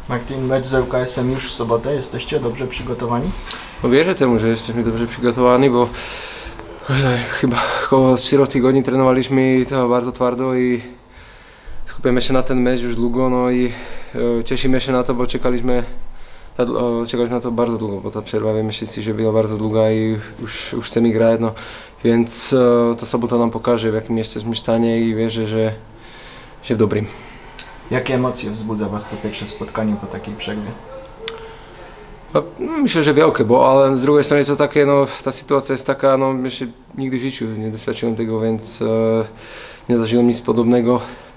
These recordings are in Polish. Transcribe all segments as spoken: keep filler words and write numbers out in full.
Martin, mecz z ŁKS-em już w sobotę. Jesteście dobrze przygotowani? No wierzę temu, że jesteśmy dobrze przygotowani, bo chyba około czterech tygodni trenowaliśmy to bardzo twardo i skupiamy się na ten mecz już długo, no i e, cieszymy się na to, bo czekaliśmy, ta, o, czekaliśmy na to bardzo długo, bo ta przerwa wiemy wszyscy, że była bardzo długa i już, już chcemy grać, no więc e, ta sobota nam pokaże, w jakim jesteśmy stanie i wierzę, że, że w dobrym. Jakie emocje wzbudza Was to pierwsze spotkanie po takiej przerwie? No, myślę, że wielkie, bo ale z drugiej strony to takie, no, ta sytuacja jest taka, no jeszcze nigdy w życiu nie doświadczyłem tego, więc e, nie zażyłem nic podobnego,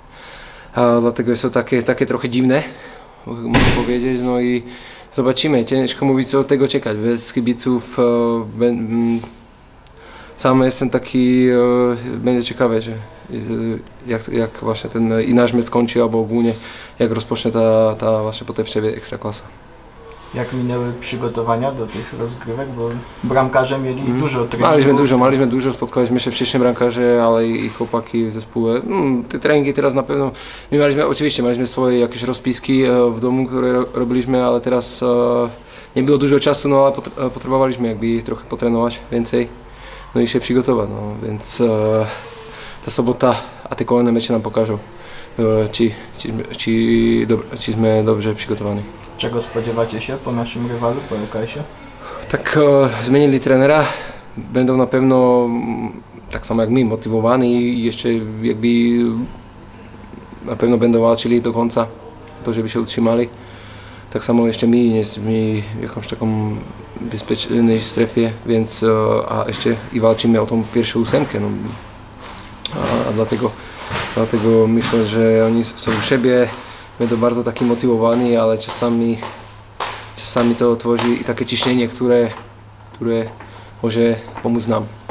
a dlatego jest to takie, takie trochę dziwne, mogę powiedzieć, no i zobaczymy, ciężko mówić co od tego czekać, bez kibiców, e, be, m, sam jestem taki, e, będzie ciekawe, że, e, jak, jak właśnie ten i nasz mecz skończy, albo ogólnie jak rozpocznie ta, ta właśnie po tej przerwie Ekstraklasa. Jak minęły przygotowania do tych rozgrywek, bo bramkarze mieli mm. dużo treningów. Maliśmy dużo, maliśmy dużo, spotkaliśmy się wcześniej bramkarze, ale i chłopaki w zespole. No, te treningi teraz na pewno, my mieliśmy, oczywiście mieliśmy swoje jakieś rozpiski w domu, które robiliśmy, ale teraz e, nie było dużo czasu, no ale potrzebowaliśmy jakby trochę potrenować więcej, no i się przygotować, no więc e, ta sobota, a te kolejne mecze nam pokażą, e, czy, czy, czy, do, czy dobrze przygotowani. Czego spodziewacie się po naszym rywalu, po ŁKS-ie? Tak, e, zmienili trenera, będą na pewno tak samo jak my motywowani i jeszcze jakby na pewno będą walczyli do końca, to żeby się utrzymali. Tak samo jeszcze my nie jesteśmy w jakąś taką bezpiecznej strefie, więc e, a jeszcze i walczymy o tą pierwszą ósemkę. No. A, a dlatego, dlatego myślę, że oni są u siebie. Będą bardzo taki motywowani, ale czasami, czasami to tworzy i takie ciśnienie, które, które może pomóc nam.